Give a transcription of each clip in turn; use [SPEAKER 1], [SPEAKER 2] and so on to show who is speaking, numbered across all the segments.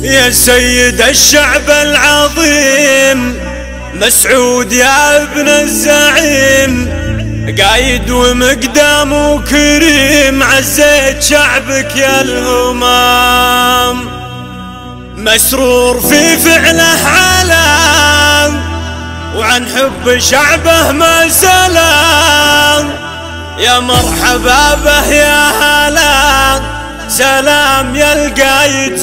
[SPEAKER 1] يا سيد الشعب العظيم مسعود يا ابن الزعيم، قايد ومقدام وكريم، عزيت شعبك يا الهمام. مسرور في فعله علام، وعن حب شعبه ما سلام. يا مرحبا به يا هلا، سلام يا القايد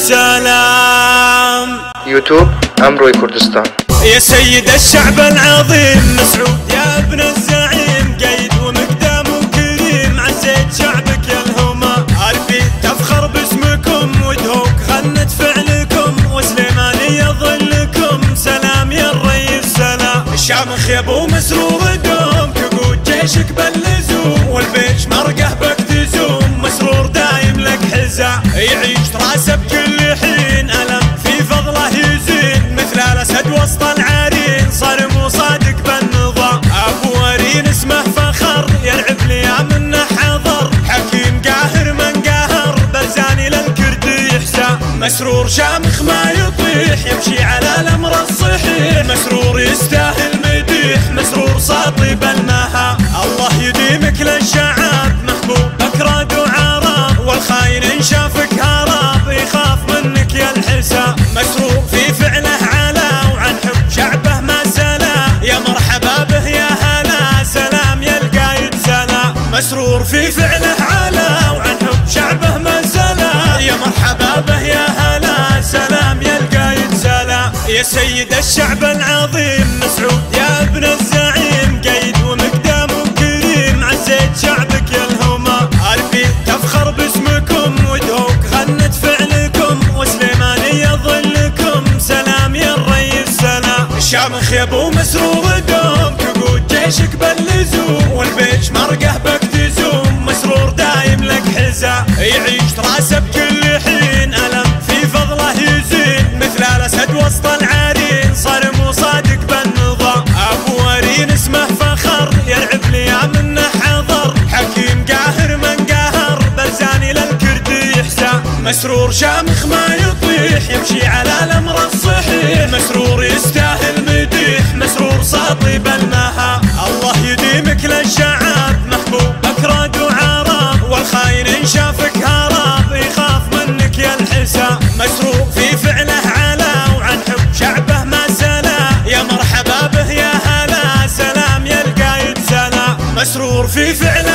[SPEAKER 1] سلام.
[SPEAKER 2] يوتيوب أمروي كردستان.
[SPEAKER 1] يا سيد الشعب العظيم مسعود يا ابن الزعيم، قايد ومقدام وكريم، عزيت شعبك يا الهمام. عرفي تفخر باسمكم ودهوك غنت فعلكم، وسليماني يظلكم سلام يا الريس سلام. الشامخ يا ابو مسرور دوم، تقود جيشك باللزوم، والبيش مرقه بك تزوم، مسرور دايم لك حزام. يعيش راسه بكل حين ألم في فضله يزين، مثل الأسد وسط العرين صارم وصادق بالنظام. أبو ورين اسمه فخر، يلعب لي منه حضر، حكيم قاهر من قاهر، برزاني للكرد يحسام. مسرور شامخ ما يطيح، يمشي على الأمر الصحيح، مسرور يستاهل مديح، مسرور ساطي بالمها. الله يديمك للشعب محبوب أكراد وعرب، والخاين إن شافك هرب يخاف منك يا الحسام. مسرور في فعله علا، وعن حب شعبه ما سلا، يا مرحبا به يا هلا، سلام يا القايد سلام. مسرور في فعله علا، وعن حب شعبه ما سلا، يا مرحبا به يا هلا، سلام يا القايد سلام. يا سيد الشعب العظيم مسعود يا ابن الزعيم، قايد ومقدام وكريم، عزيت شعبك يا الهمام. عرفي تفخر باسمكم ودهوك غنت فعلكم، وسليماني يظلكم سلام يا الريس سلام. الشامخ يا ابو مسرور دوم، تقود جيشك باللزوم، والبيش مرقه بك تزوم، مسرور دايم لك حزام. يعيش راسه بكل حين ألم في فضله يزين، مثل الأسد وسط العرين صارم وصادق بالنظام. أبو ورين اسمه فخر، يلعب لي منه حضر، حكيم قاهر من قاهر، برزاني للكرد يحسام. مسرور شامخ ما يطيح، يمشي على الأمر الصحيح، مسرور يستاهل مديح، مسرور ساطي بالمها. الله يديمك للشعب محبوب أكراد وعرب، والخاين إن شافك هرب يخاف منك يا الحسام. مسرور في فعله علا، وعن حب شعبه ما سلا، يا مرحبا به يا هلا، سلام يا القايد سلام. مسرور في فعله